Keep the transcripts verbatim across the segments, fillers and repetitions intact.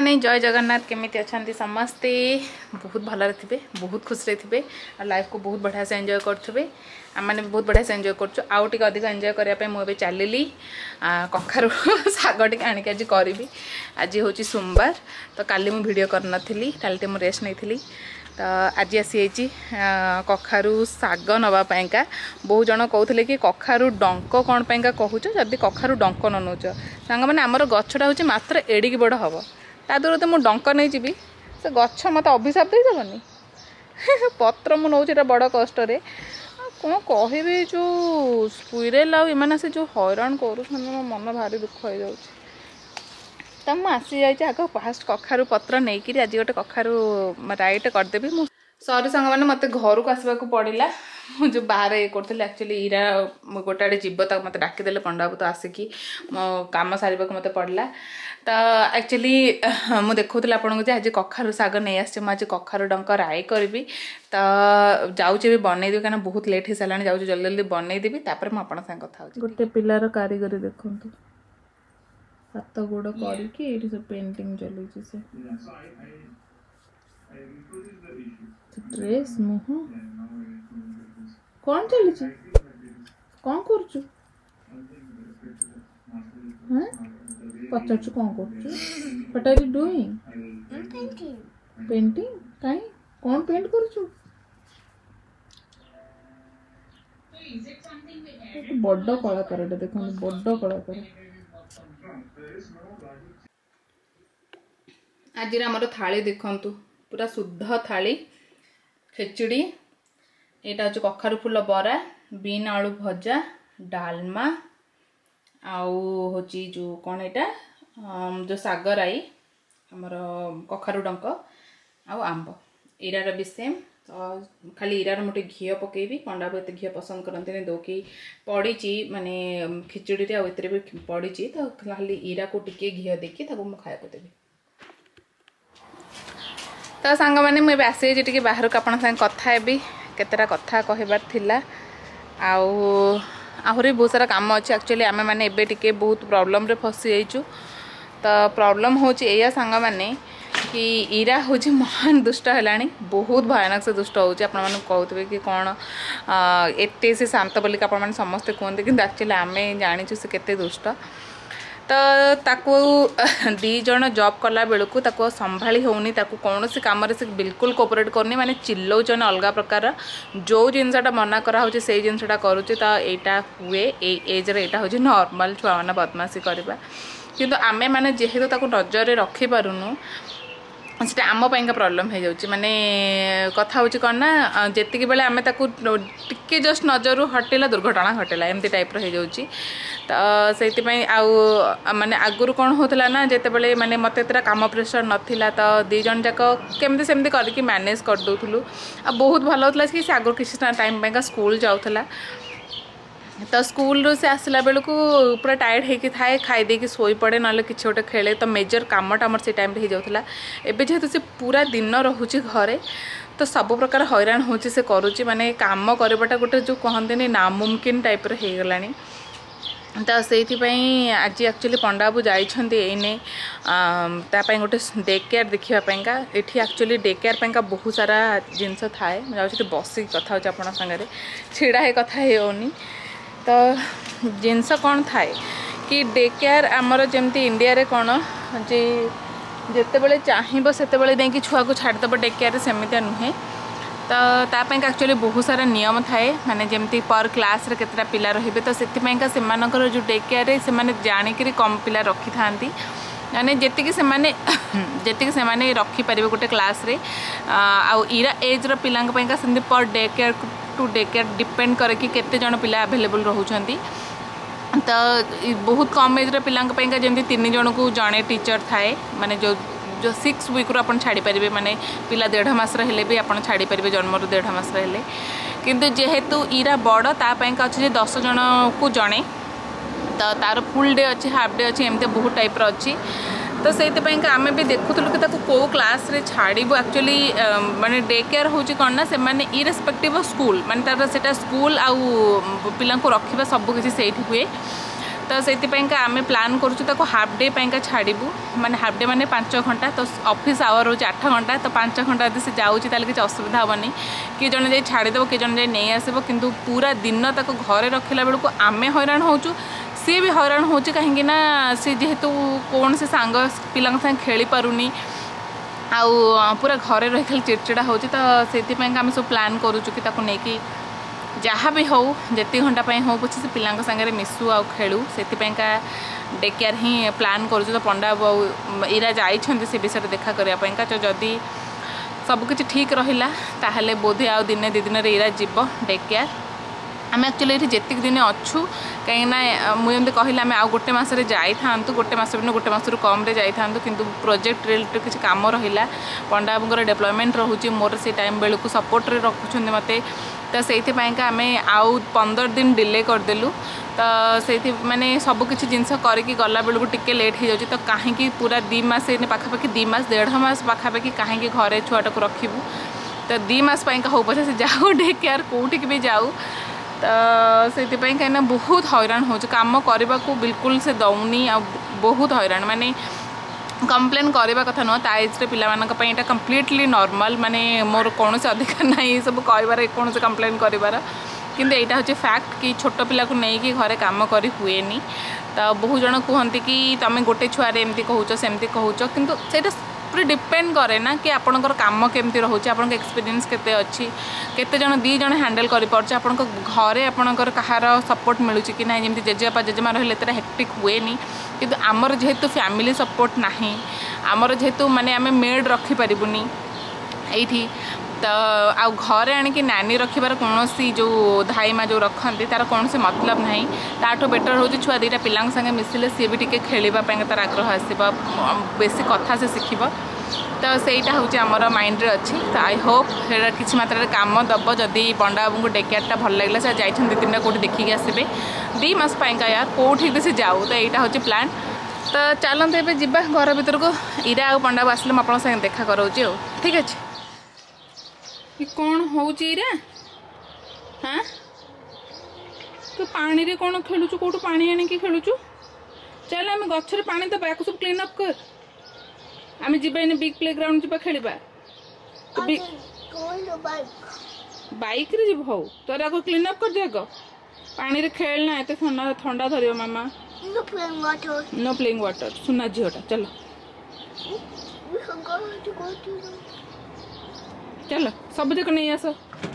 Morning जय जगन्नाथ केमिति अछंती समस्ते बहुत भल थे बहुत खुशी थे लाइफ को बहुत बढ़िया से एंजॉय करेंगे आम मैंने बहुत बढ़िया से एंजॉय कर आउ टे अधिक एंजॉय करने मुझे चलि कखारू शाग टे आणिक आज करी आज हूँ सोमवार तो काली मुझे वीडियो कर नी काली मुझे रेस्ट नहीं तो आज आसी कखारू शाग नापाईका बहुत जन कहते कि कखारू डंक कौन पाइंका कहूच जदि कखारू डंक न नौच सांग मैंने आमर गछटा हूँ मात्र एडिक बड़ हम ता दूर तो मुझे डंक नहीं जी से गछ मत अभिशाप देदेनि पत्र मुझे नौचे बड़ कष्ट कौन कह जो स्क्विरेल आने से जो हैरान कर मो मन भारी दुख हो जाऊँ तो मुझे आसी जाइए आग फास्ट कखारू पत्र नहीं कि आज गोटे कखारू राइट करदेवी मु सॉरी सांग मैंने मत घर को आसवाक पड़ा मुझे बाहर ये करी एक्चुअली इरा गोटे आड़े जीव तक मत डाकिदेले पंडाबू तो आसिकी मो कम सारे मत पड़ा तो एक्चुअली मुझे देखुली आपको आज कखारू शाग नहीं आसे आज कखारू डंक राई करी तो जाऊँगी बनईदेवी कहीं बहुत लेट हो सारा जाऊँ जल्दी जल्दी बनईदेवी तापर मुझे साथ कथा गोटे पिलार कारीगरी देखु हाथ गोड़ कर सब पेंटिंग चलुची से ड्रेस मुह कौन चली कौन कर पचार कौन कर what are you doing painting कहीं कौन पेंट कर बड़ कलाकार देखो बड़ कलाकार आज आमर थाली देखु पूरा शुद्ध थाली खेचुड़ी यहाँ हूँ कखारू फूल बरा बीन आलू भजा डालमा आउ हूँ जो कौन यहाँ जो शाग राई आमर कखारू डंक आउ आंब इरार भी सेम तो खाली इरार मोटे घी पकेबी पंडा एत घी पसंद करते दौकी पड़ी माने खिचुड़ी आउ भी पड़ी तो खाली इरा को टिके घी देकी खाया देवी तो सांग मैंने मुझे आसी टी बाहर को आप कथा भी केतटा कथा कहबार थिला आउ आहरी बहुत सारा काम अच्छे एक्चुअली आम मैंने एबे टिके बहुत प्रॉब्लम रे फसी जाइचु तो प्रॉब्लम होची एया सांग मैंने कि इरा हूँ महान दुष्ट है बहुत भयानक से दुष्ट होची आपण माने कहते कि कौन एते से शांत बोली आप समस्ते कहते कि एक्चुअली आम जाचु से केते दुष्ट तो ताकू दी जन जॉब कला बेलू ताकू संभाली होनी ताकू कौन सी कम से बिल्कुल कोऑपरेट करनी माने चिल्लाउछन अलग प्रकार जो जिनसा मना करा होची से जिनसा करुचे तो यहाँ हुए एज रे यहाँ हूँ नॉर्मल छुआ मैंने बदमाशी करवा किंतु आमे माने जेहेतु ताकू नजर रखी पारुनु से आम पाइंका प्रॉब्लम हो जाउची माने कथा होची कौन ना जेतिकी बेले आमे ताकू टिके जस्ट नजर हटेला दुर्घटना घटेला एमती टाइप रो हो जाउची तो से आउ माने आगुरु कौन होतला ना जेते बेले माने मते तेरा काम प्रेशर नथिला तो दी जन जाक केमती सेमती करके मैनेज कर दउथुलु आ बहुत भलो होतला कि से आगुरु किसी टाइम पाइंका स्कूल जाउथला तो स्कूल रू से आसला बेलू पूरा टायर्ड होके थाए खाई देकी सोई पड़े ना कि गोटे खेले तो मेजर कामटा आमर से टाइम हो जाता एवं जेहेतु से पूरा दिन रोचे घरे तो सब प्रकार हैरान होची से करुच्ची माने काम करवाटा गोटे जो कहते नामुमकिन टाइप हो गलानी तो से आज एक्चुअली पंडाबू जाइने गोटे डे केयर देखापा ये एक्चुअली डे केयर पाइंका बहुत सारा जिनस थाए मुझे बसिक कथा हो आप सागर छिड़ा है कथा होनी तो जिनस कौन थाए कि डे केयर आमर जमती इंडिया रे कौन जे जिते बड़े चाहिए से देखिए छुआ को छाड़देव डे केयर सेमितिया नुहे तो तापाई एक्चुअली बहुत सारा नियम थाए माने जमती पर क्लास रे केतटा पिला रहिबे तो सेतिपाइका सेमानकर जो डे केयर रे सेमाने जानिकरी कम पिला रखी थांती माने जेतिकी सेमाने जेतिकी सेमाने रखी परिबे गोटे क्लास रे आ इरा एज रो पिलांग पाइका सेमती पर day care to day care depend करे कि केते जण पिला अवेलेबल रहउछंती तो बहुत कम एज रो पिलांग पाइका जेमती तीन जण को जणे टीचर थाए माने जो जो सिक्स वीक रू अपन छाड़ी पारे माने पिला डेढ़ मास हेले भी अपन छाड़ी पारे जन्म रू डेढ़ मास हेले किंतु जेहेतु इरा बड़ तापाइका अच्छे दस जण को जणे तो तार फुल डे अच्छे हाफ डे अच्छे एमती बहुत टाइप रो अच्छी तो से आम भी देखुलु कि कौ क्लास रे छाड़ू एक्चुअली माने डे केयर हूँ कौन ना से इरेस्पेक्टिव ऑफ स्कूल माने तार सेटा स्कूल आउ पिला रखा सबकिछि से हुए तो से आम प्लां करूँ हाफ डे पाइंका छाड़ू माने हाफ डे माने पांच घंटा तो ऑफिस आवर रोज आठ घंटा तो पांच घंटा यदि से जाऊँगी किसी असुविधा हेनी किए जन जाए छाड़देव किए जन जाए नहीं आसब कि पूरा दिन तक घरे रखला बेलू आम हैरान होचु सी भी हैरान हो कहीं सी जेहेतु कौन से सांग पिला संगे खेली पारुनी आउ पूरा घरे रही खाली चिड़चिड़ा हो तो से आम सब प्लां करूँ कि नहीं जहाँ भी हो जिते घंटा हो पछे से पिला सागर मिसु आ खेलु से डे केयर ही प्लां करूँ तो पंडा इरा जाइछन्ति से विषय देखा करने तो जदि सबकि ठीक रहा ताहले बोधे आ दिने दी दिन इरा जीव डे केयर आम एक्चुअली ये जितक दिन अच्छु कहीं मुझे कहले आम आउ गोटे मसरे जाई था गोटे मस भी गोटे मसरू कम जाई था किंतु प्रोजेक्ट रिलेटेड किसी काम रहा पंडा बाबूर डेवलपमेंट रोचे मोर से टाइम बेलू सपोर्ट रखुच्च मत तो से आम आउ पंदर दिन डिले करदेलु तो से माने सब किसी जिनस करके गला बेलू टिके लेट हो जाए तो कहीं पूरा दी मस पाखापाखि दी मस डेढ़ मस पाखापाखि कहीं घरे छुआटा को रखू तो दी मस हो पछे से जाऊ डे केयर कौटिक भी जाऊ तो से कहीं बहुत हैरान हो काम करने को बिल्कुल से दौनी आ बहुत हैरान माने कंप्लेन करवा कथा नुह ताइज पाला कंप्लीटली नॉर्मल माने मोर कौन से अधिकार ना ये सब कह कौन से कंप्लेन कर किंतु यहाँ हूँ फैक्ट कि छोट पिला को लेकिन घरे काम कर हुए तो बहुत जन कहते कि तुम गोटे छुआरे एमती कहूच सेमती कहूच किंतु सेटा पूरा डिपेंड करे ना कि आपणकर काम केमती रोचे आप एक्सपीरियंस केते अच्छी केते जन दी जन हैंडल कर पार्छ आपण घरे आपणकर कहार सपोर्ट मिलूँ कि ना जमी जेजेबापा जेजेमा रही तेरा हेक्टिक हुए किंतु आमर जेहेतु फैमिली सपोर्ट नहीं आमर जेहेतु माने आमे मेड रखी पारिबुनी एठी तो आउ घरे आणिकी नानी रखिबार कौन जो धाई माँ जो रखती तार कौन से मतलब नहीं ताठो बेटर हो छुआ दीटा पिला संगे मिसिले सी भी टी खेलवाई तार आग्रह आसब बेसी कथा से शिखब तो सहीटा हूँ आमर माइंड रे अच्छी तो आई होप किसी मात्रा काम दब जदि पंडा बाबू को डे केयरटा भल लगे से जाइए दी तीन कौट देखिए आसबे दी मस पाइंका यार कौटी से जाऊ तो यहाँ हूँ प्लान तो चलते एवं जीवा घर भीतर को इरा आ पंडा बाबू आसले आप देखा कराऊँगी आ ठीक अच्छे ये कौन होरा हाँ तू पानी रे कौन खेलुचु कौटू पानी आनिकी खेलुचु चल आम गछरे पानी दबा या सब क्लीन अप कर आम जीवा इन बिग प्ले ग्राउंड जीवा खेलिबा बाइक रे जीव हो तोर आगो क्लीन अप कर दे आगो पानी रे खेलना एते ठंडा ठंडा धरियो मामा no playing water no playing water सुना झीटा चलो चलो सब जक नहीं आस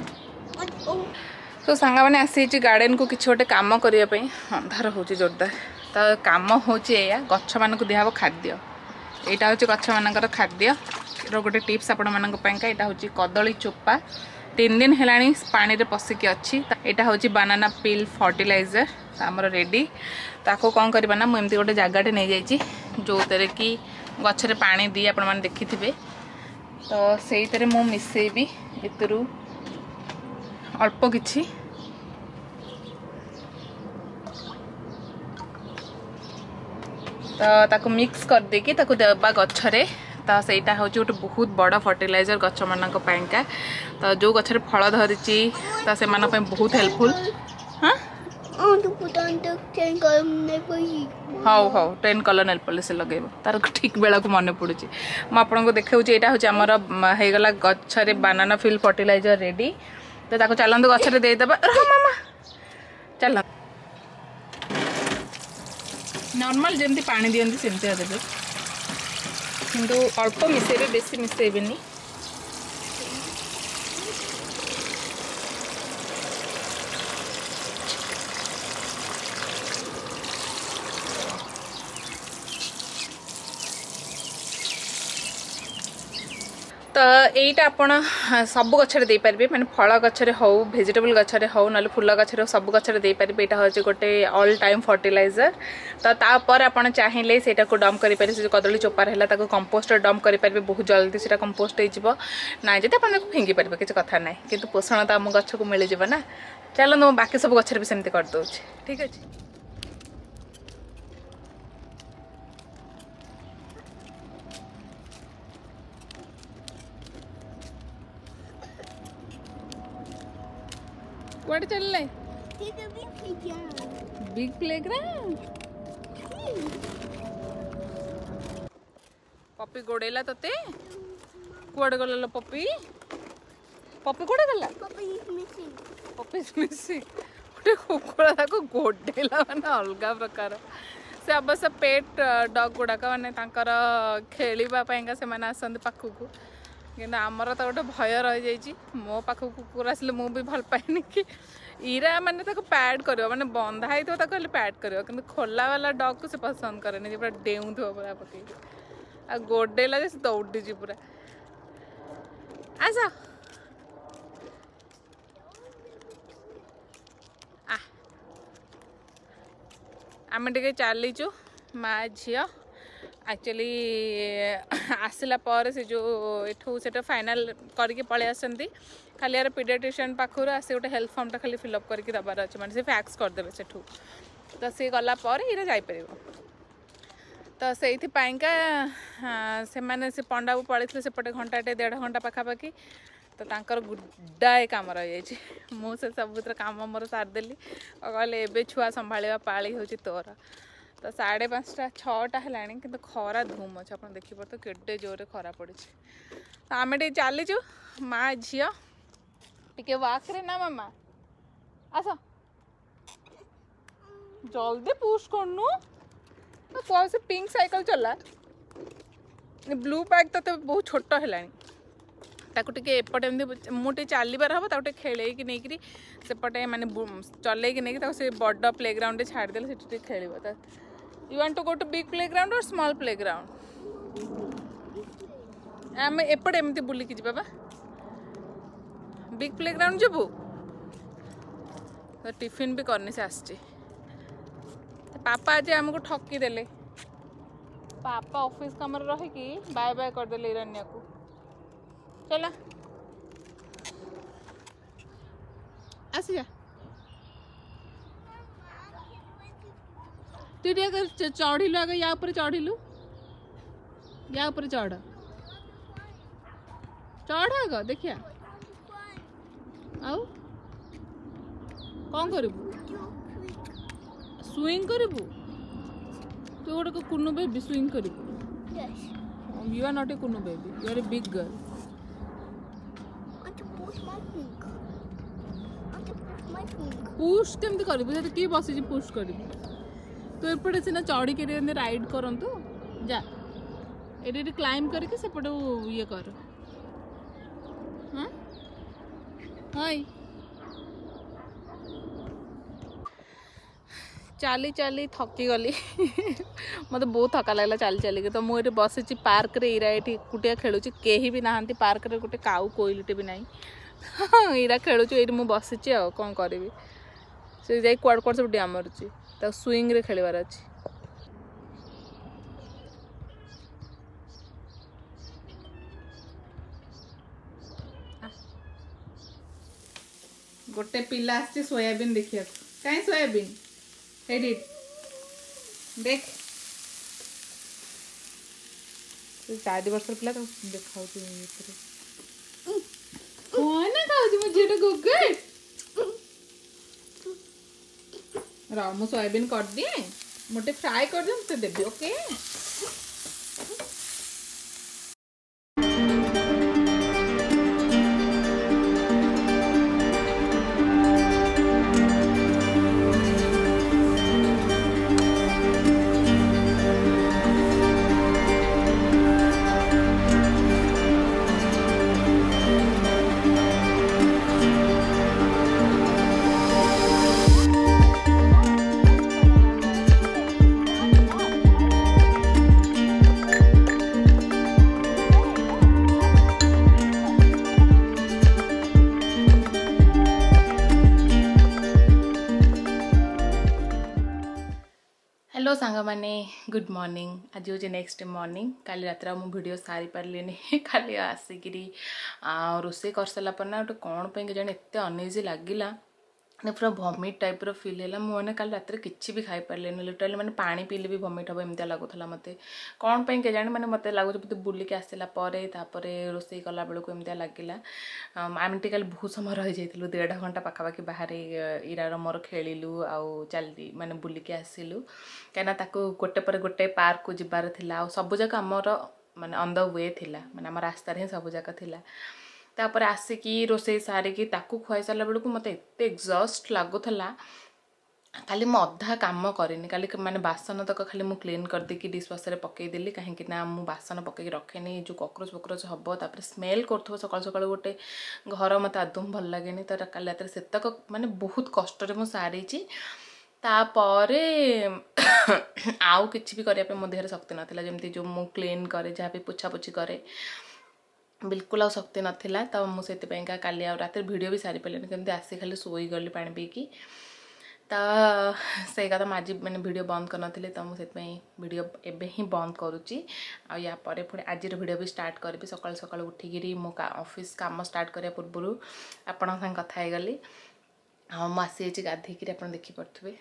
तो सांग मैंने आसी गार्डन को किसी गोटे कम करने अंधार हो जोरदार तो कम हूँ या गछ मान दिहब खाद्य यहाँ हूँ गछ मान खाद्य गोटे टिप्स आपण मानी यहाँ हूँ कदली चोपा तीन दिन है पानी रे पशिकी अच्छी यहाँ हूँ बानाना पिल फर्टिलाइजर आमर रेडी ताको कौन करवा ना मुझे गोटे जगटे नहीं जाइए जो तेरे कि गछरे पानी दी आपण मैंने देखी थे तो से मु मिसेबी एतरू अल्प किछि तो ताको मिक्स कर देकी ताको देबा गछरे तो सेटा हूँ गोटे बहुत बड़ फर्टिलाइजर गछ मानक पाइंका तो जो गछरे फल धरिची तो से मानक बहुत हेल्पफुल हाँ हाँ हाँ टेन कलर नेल पॉलिश लगेब तार ठीक बेला को मन पड़ू मुझे देखा यहाँ हूँ आमर होगला गछरे बानाना फिल फर्टिलाइजर रेडी तो ताको चलते गछरे देदेबा मामा चल नॉर्मल जमी पानी दियंती सेमती देवे किंतु अल्प मिसेबे बेसी मिसेबेनी तो यहीटा आपण सब गचरे दे पारे मैंने फल गचरे हो वेजिटेबल गचरे हो ना फूल गचरे सब गचरे दे पारे यहाँ हूँ गोटे ऑल टाइम फर्टिलाइजर तो तापर आपण चाहिए से डंप करें जो कदली चोपार है कंपोस्ट डंप करें बहुत जल्दी से कंपोस्ट हो ना जी आप फिंगी पारे किसी कथा ना कि पोषण तो आम गछ को मिल जाए ना चलो बाकी सब गचरे भी सेमती करदे ठीक अच्छे What चल रहा है? बिग प्लेग्राउंड पप्पी गोड़ेला तते कुआडे गला पप्पी पप्पी कुआडे गला पप्पी मिसिंग गोटे कुकुड़ा को गोडेला माने अलग प्रकार से अवश्य पेट डग गुड़ाक माने खेलवाई से आसती पाखक कि आमर तो गोटे भय रही जाइए मो पाखक कुकुर आसिले मु भी भल पाएनि कि इरा माने पैड कर माने बंधा ही तो पैड कर कि खोला वाला डग को से पसंद करे पूरा डेऊ थो पूरा पकई आ गोडेला से दौड़ी पूरा आस आम टे चलीचु माँ झी एक्चुअली आसला पर से जो एठू से फाइनल करके पलि आसती खाली यार पीडियाट्रिशियन पाखर आस गोटे हेल्थ फॉर्मटा खाली फिलअप करके दबार अच्छे मैंने से फैक्स करदे सेठू तो सी गलापर ये जापर तो से से मैंने से पंडा को पड़े सेपटे घंटाटे डेढ़ घंटा पाखापाखि तो तांकर गुड्डाए काम रही जाइए मुझे सब काम मोर सारिदेली और कहले एबे छुआ संभाड़ा पाली हूँ तोर तो साढ़े पाँचटा छटा है कि खरा धूम अच्छे आप देखिए तो केटे जोरे खरा पड़ी तो आम टे चलीचु माँ झी टे वाक रे ना मामा आस जल्दी पुश करनु कौन से पिंक साइकिल चला ब्लू बैग तो बहुत छोट है टे एपटे मुझे चलबार हम ताकि खेल नहीं सेपटे माने चल नहीं से बड़ प्ले ग्राउंड छाड़देले से खेल you want to go to big playground और स्मॉल प्ले ग्राउंड आम एपटे एमती बुलिकी जा बिग प्ले ग्राउंड जबू तो टिफिन भी करनी से आसची पापा आज आमको ठकी देले पापा ऑफिस काम रहीकि बाय बाय करदे इरानिया को चला आसी जा तू टे चढ़िलु आगे या ऊपर चढ़िलु या ऊपर चढ़ चढ़ आग देखिया आउ कौन करू स्विंग करू तू गोटे कुनु बेबी स्विंग करू यू आर नॉट ए कुनु baby you are a big girl push केमती कर किए बस पुश कर तो एपटे सीना चढ़ी के राइड करतु जा ये क्लाइम करके सेपटे ये कर हाँ हाय चली चली थकी गली मत बहुत थका लगला चली चलिक तो मुझे बसी पार्क रे इरा ये एकुटिया खेलुँ कहीं भी नहांती पार्क रे गोटे काऊ कोइलटे भी नहीं इरा खेलुँ ये मुझे बसी आ कौन करी से जाए कुआड़ कुआड़ सब डैम मारुची तो स्विंग रे खेलबार अच्छी गोटे पिला आछे सोयाबीन देखिया कहीं सोयाबीन एडिट देख चार वर्ष पिला तो देखा कौन खाऊ मो झीटा गुगुट रा मु सोयाबीन कर दिए मोटे फ्राई कर दे तो देबी ओके हेलो सांग माने गुड मॉर्निंग आज हूँ नेक्स्ट मॉर्निंग काली रात मु वीडियो सारी पारे खाली आसिक रोषे कर सारापर ना गोटे कौन पे जाने एत अनइजी लगिला ने पूरा वॉमिट टाइप रो फील है मुझे कल रात किसी भी खाई पारे लिटराली मैंने पानी पीले भी वॉमिट हम एमती लगुला मत कौन पे जाने मैंने मत लगुच बुलिक आसला रोषे कला बेलू एमती लगे आम टे बहुत समय रही जाइलु डेढ़ घंटा पाखापाखि बाहर इरार मोर खेलु आउ चल माने बुलिक आसिलु कहीं गोटे पर गोटे पार्क को जबार था सब जाक आमर माने ऑन द वे थिला माने आम रास्ता ही सब जाक थिला तापर आसिकी रोषे सारिकी ताकू खुआई सारा बेलू मत एत एग्जस्ट लगुला खाली मु अधा काम करेनि खाली माने बासन तक खाली मु क्लीन कर देकी डिश वाशर पकईदेली कहीं ना मु बासन पकई रखेनि जो कॉकरोच फॉकरोच हम तापर स्मेल कर सका सका गोटे घर मत आदम भल लगे तो काली रात सेतक माने बहुत कष्ट मु सारी तापर आउ किसी भी करने मो देहर शक्ति नाला जमती जो मु क्लीन करे जहाँ भी पोछा पोछी करे बिल्कुल आ शक्ति नाला तो मुझे काली आ रात वीडियो भी सारी पारे केमती आसी खाली सोई गली पानी पीकी तो से कथा मुझे मैंने वीडियो बंद कर नी तो मुझे वीडियो एबे ही बंद करुच्ची आ या परे पुणी आज वीडियो भी स्टार्ट करी सकाल सकाल उठिकी मो ऑफिस काम स्टार्ट करने पूर्व आपण संग कथा है गली हाँ मुझे गाधेक आप देखिपे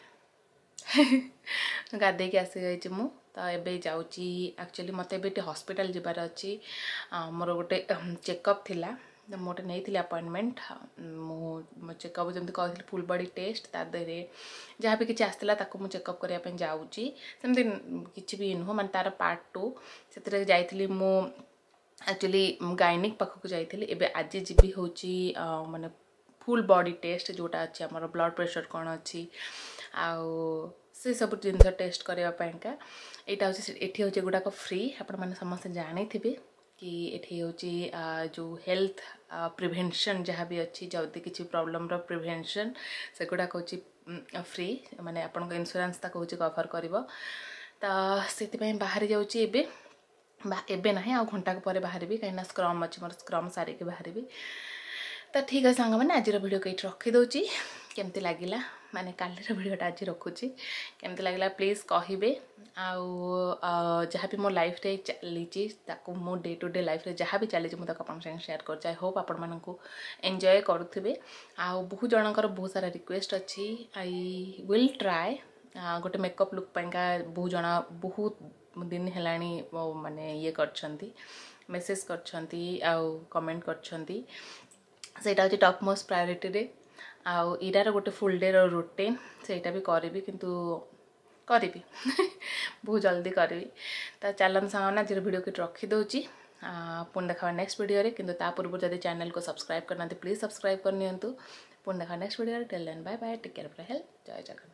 गाधेक आसी जाइए मु तो ये जाऊँगी एक्चुअली मत ए हॉस्पिटल जबार अच्छी मोर गोटे चेकअप थिला तो मोटे नहीं अपॉइंटमेंट मो चेकअप जमी कहती फुल बॉडी टेस्ट तादे जहाँ भी किसी आसला मुझे चेकअप करने जाऊँगी सेमती किसी भी नुह माने तार पार्ट टू से जाइली मु एक्चुअली गायनिक पाखक जाइली एबे आज जीवी हूँ माने फुल बॉडी टेस्ट जोटा अच्छी आमर ब्लड प्रेशर कौन अच्छी आउ से सब जिनस टेस्ट करने यहाँ हूँ ये हूँ गुड़ाक फ्री आपण मैंने समस्त जानी थे कि ये हूँ जो हेल्थ प्रिवेंशन जहाँ भी अच्छी जल्दी किसी प्रॉब्लम रो प्रिवेंशन से गुड़ाक हूँ फ्री माने आपण इंश्योरेंस तक हूँ कवर कर तो से बाहरी जाऊँगी एबे एबे ना आ घंटा पर बाहर कहीं स्क्रम अच्छी मोर स्क्रम सारिकी बाहर तो ठीक है सांग मैंने आज वीडियो कहीं रखीदे केमती लगिला माने कालीर वीडियोटा आज रखुची केमती लगिला प्लीज कहिबे आउ जहाँ भी मो लाइफ रे चली मो डे टू डे लाइफ रे जहाँ भी चली मुझे आप शेयर कर आई होप आपण मानू एंजॉय करुवे आउ बहुत जनकर बहुत सारा रिक्वेस्ट अच्छी आई विल ट्राए गोटे मेकअप लुक पाइका बहुत जना बहुत दिन है माने ये करछंती मेसेज करछंती आउ कमेंट करछंती सेटा हूँ टॉप मोस्ट प्रायोरिटी रे आउ इरार गोटे फुल डे रूटीन सेटा भी करी किंतु करी बहुत जल्दी करी तो चलन सांग आज वीडियो किट रखीदे पुणी देखा नेक्स्ट वीडियो किंतु ता पूर्व जब चैनल को सब्सक्राइब करना प्लीज सब्सक्राइब करनी पुणी देखा next video till then bye bye take care of your health जय जगन्नाथ।